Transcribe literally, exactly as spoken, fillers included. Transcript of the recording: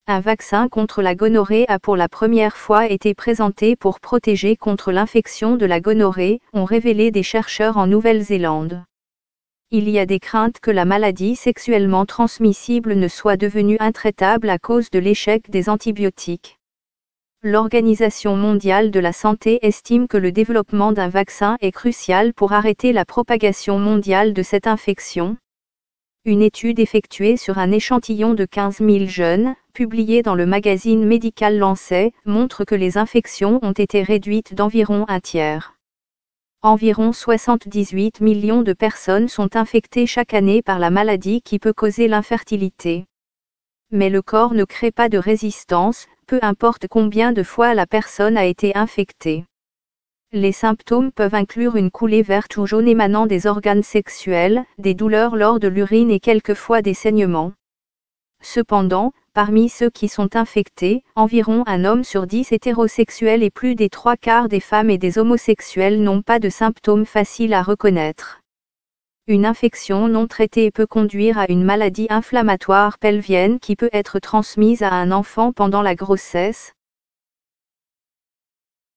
Un vaccin contre la gonorrhée a pour la première fois été présenté pour protéger contre l'infection de la gonorrhée, ont révélé des chercheurs en Nouvelle-Zélande. Il y a des craintes que la maladie sexuellement transmissible ne soit devenue intraitable à cause de l'échec des antibiotiques. L'Organisation mondiale de la santé estime que le développement d'un vaccin est crucial pour arrêter la propagation mondiale de cette infection. Une étude effectuée sur un échantillon de quinze mille jeunes, publiée dans le magazine médical Lancet, montre que les infections ont été réduites d'environ un tiers. Environ soixante-dix-huit millions de personnes sont infectées chaque année par la maladie qui peut causer l'infertilité. Mais le corps ne crée pas de résistance, peu importe combien de fois la personne a été infectée. Les symptômes peuvent inclure une coulée verte ou jaune émanant des organes sexuels, des douleurs lors de l'urine et quelquefois des saignements. Cependant, parmi ceux qui sont infectés, environ un homme sur dix hétérosexuels et plus des trois quarts des femmes et des homosexuels n'ont pas de symptômes faciles à reconnaître. Une infection non traitée peut conduire à une maladie inflammatoire pelvienne qui peut être transmise à un enfant pendant la grossesse,